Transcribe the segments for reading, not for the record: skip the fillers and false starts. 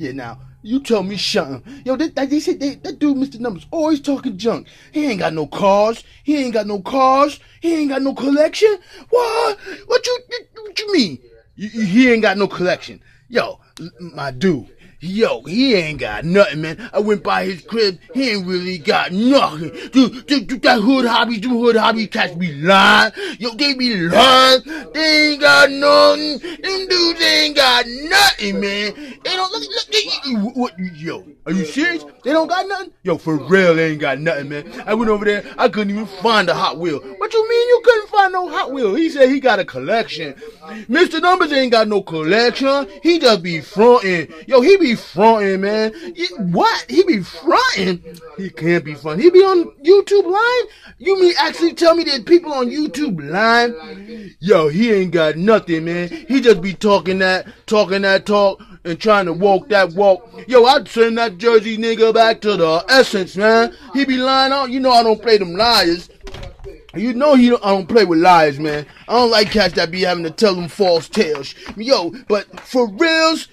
Yeah, now, you tell me something. Yo, they said that dude, Mr. Numbers, always talking junk. He ain't got no cars. He ain't got no cars. He ain't got no collection. What? What you mean? He ain't got no collection. Yo, my dude. Yo, he ain't got nothing, man. I went by his crib. He ain't really got nothing. Dude, that hood hobby cats be lying. Yo, they be lying. They ain't got nothing. Them dudes ain't got nothing, man. They don't look. What? Yo, are you serious? They don't got nothing? Yo, for real, they ain't got nothing, man. I went over there. I couldn't even find a Hot Wheel. What you mean you couldn't find no Hot Wheel? He said he got a collection. Mr. Numbers ain't got no collection. He just be fronting. Yo, he be fronting, man. What? He be fronting? He can't be fronting. He be on YouTube lying? You mean actually tell me there's people on YouTube lying? Yo, he ain't got nothing, man. He just be talking that talk and trying to walk that walk. Yo, I'd send that Jersey nigga back to the essence, man. He be lying out. You know I don't play them liars. You know I don't play with lies, man. I don't like cats that be having to tell them false tales. Yo, but for reals,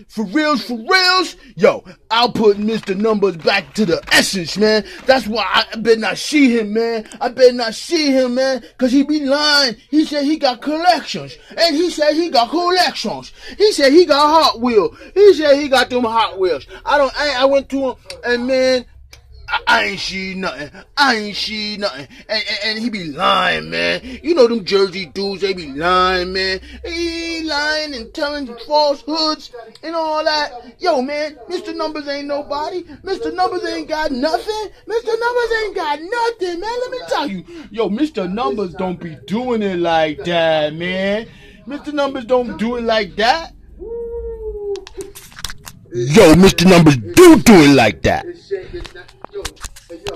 yo, I'll put Mr. Numbers back to the essence, man. That's why I better not see him, man. Cause he be lying. He said he got collections. And he said he got collections. He said he got Hot Wheels. He said he got them Hot Wheels. I went to him, and man, I ain't see nothing. And he be lying, man. You know them Jersey dudes, they be lying, man. He lying and telling falsehoods and all that. Yo, man, Mr. Numbers ain't nobody. Mr. Numbers ain't got nothing. Mr. Numbers ain't got nothing, man. Let me tell you. Yo, Mr. Numbers don't be doing it like that, man. Mr. Numbers don't do it like that. Yo, Mr. Numbers do it like that.